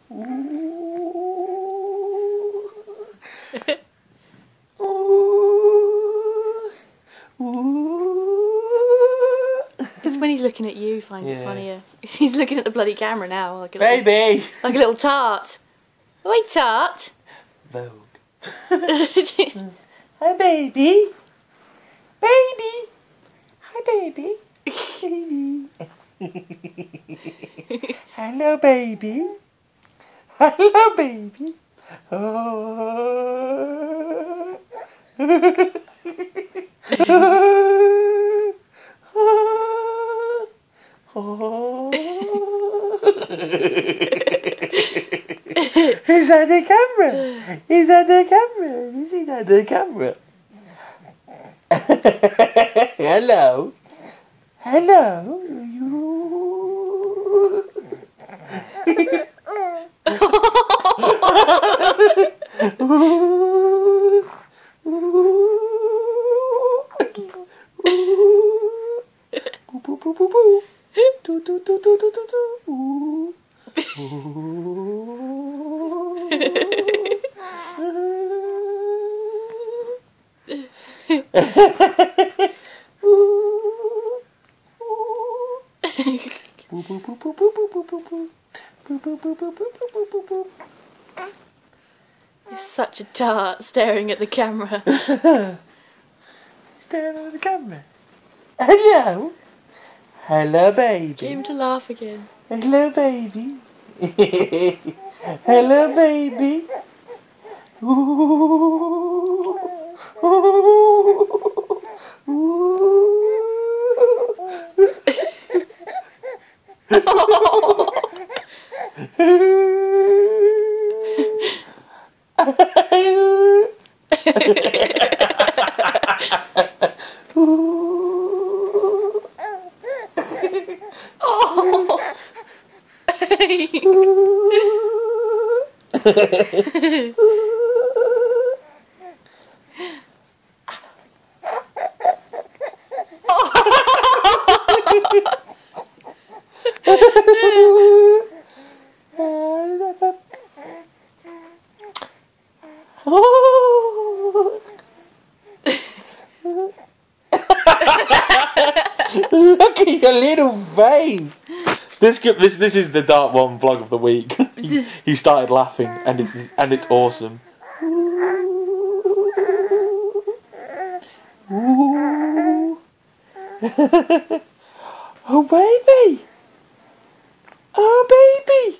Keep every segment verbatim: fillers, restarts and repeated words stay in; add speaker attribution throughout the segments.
Speaker 1: It's when he's looking at you, he finds yeah. it funnier. He's looking at the bloody camera now, like a
Speaker 2: baby,
Speaker 1: little, like a little tart. Oi, tart.
Speaker 2: Vogue. Hi, baby. Baby. Hi, baby. Baby. Hello, baby. Hello, baby. Oh. Oh. He's on the camera. He's on the camera. He's on the camera. Hello. Hello. You. Do do do do do do do.
Speaker 1: You're such a tart, staring at the camera.
Speaker 2: Staring at the camera. Hello. Hello, baby.
Speaker 1: Get him to laugh again.
Speaker 2: Hello, baby. Hello, baby. Ooh. Ooh. Look at your little face. This this this is the Dark One vlog of the week. he, he started laughing, and it's and it's awesome. Ooh. Oh baby, oh baby.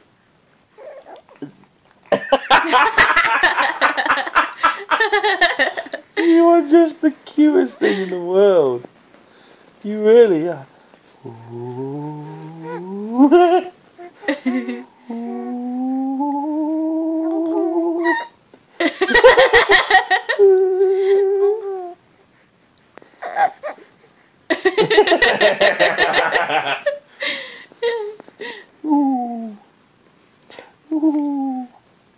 Speaker 2: You are just the cutest thing in the world. You really are. Ooh. Ooh. Ooh.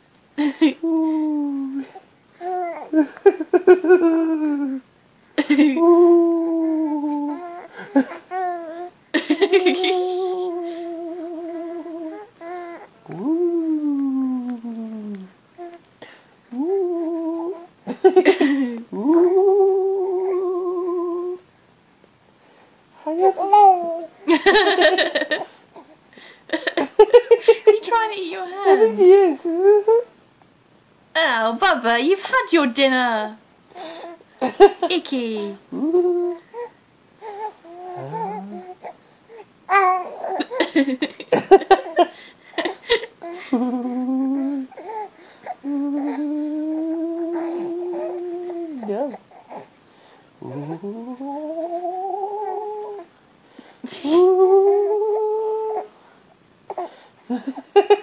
Speaker 1: Are you trying to eat your hand?
Speaker 2: I think he is.
Speaker 1: Oh, Bubba, you've had your dinner. Icky.
Speaker 2: Yeah. Ooh.